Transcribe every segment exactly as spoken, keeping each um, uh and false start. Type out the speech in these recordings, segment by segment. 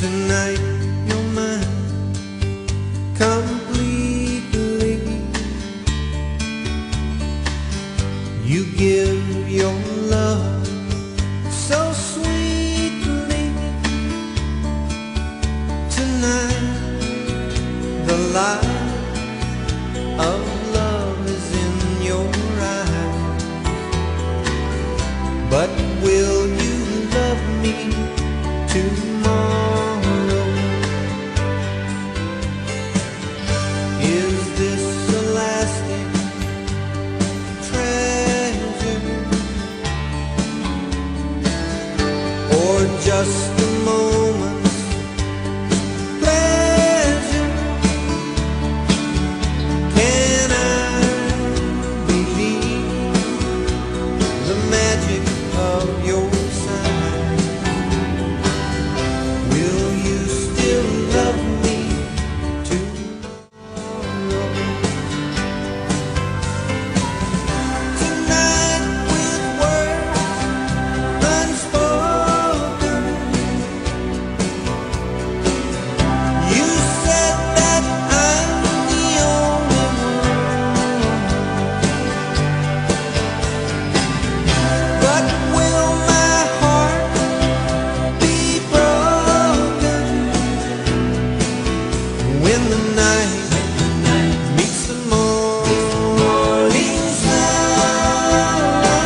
Tonight you're mine completely. You give your love so sweetly. Tonight the light of love is in your eyes. But will you love me tomorrow? Is this a lasting treasure, or just a moment's pleasure? Can I believe the magic of your sign? Will you still love me tomorrow? Tonight with words unspoken, you said that I'm the only one. But will my heart be broken when the night meets the morning sun?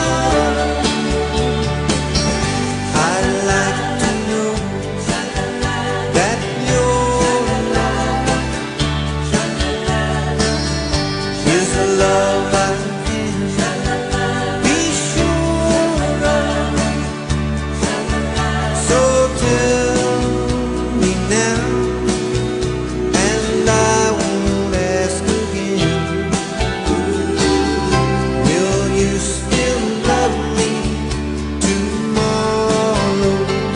I'd like to know that your love is a love I can be sure of. So tell me now, and I won't ask again. Will you still love me tomorrow?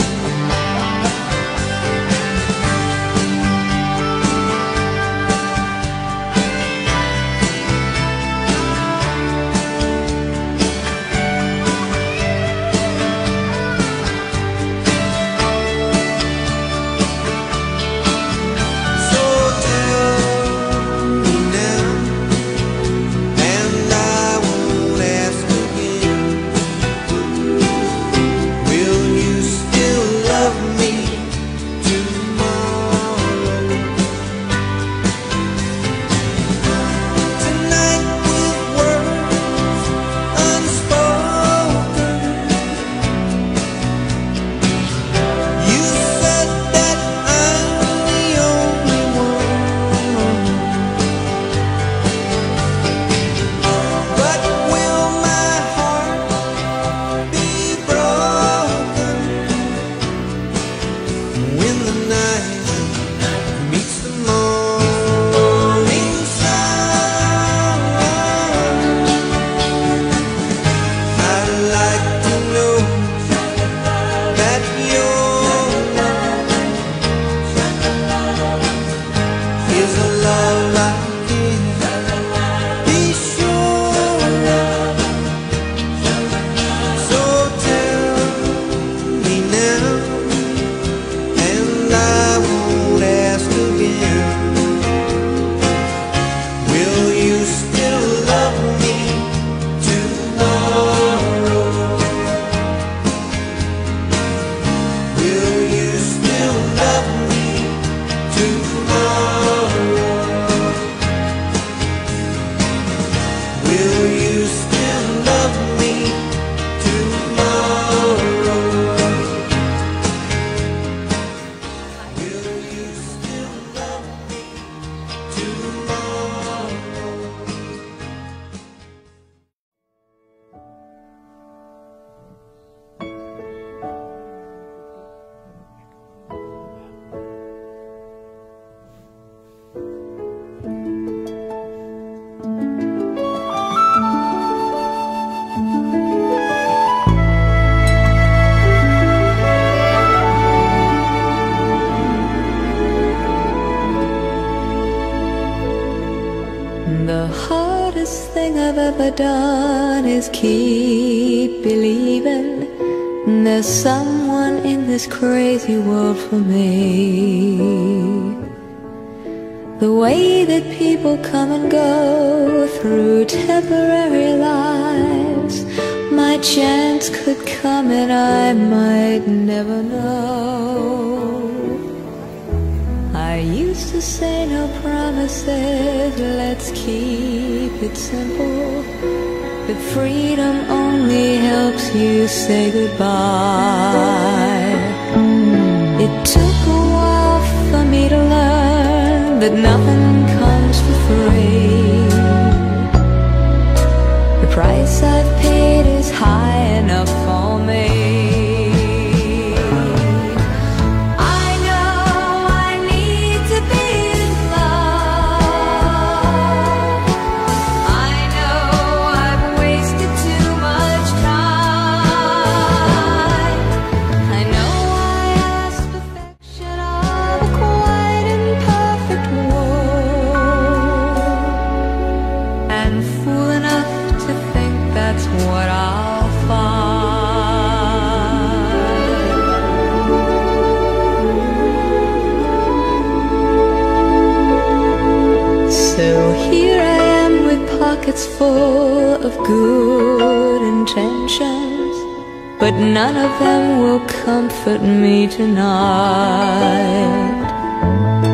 So tell me now, and I won't ask again. Will you still love me tomorrow? Tonight with words unspoken, you said that I'm the only one. But will my heart be broken when the night meets the morning sun? I'd like to know that your love is a love I can be sure of. So tell me now, and I won't ask again. Will you still love me tomorrow? Will you still love me tomorrow? Will you still love me tomorrow? Will you still love me tomorrow? The hardest thing I've ever done is keep believing there's someone in this crazy world for me. The way that people come and go through temporary lives, my chance could come and I might never know. I used to say no promises, let's keep it simple, but freedom only helps you say goodbye. It took a while for me to learn that nothing comes for free. The price I've paid is high enough for me. I know I need to be in love. I know I've wasted too much time. I know I asked perfection of a quite imperfect world, and fool enough to think that's what I'll find. So here I am with pockets full of good intentions, but none of them will comfort me tonight.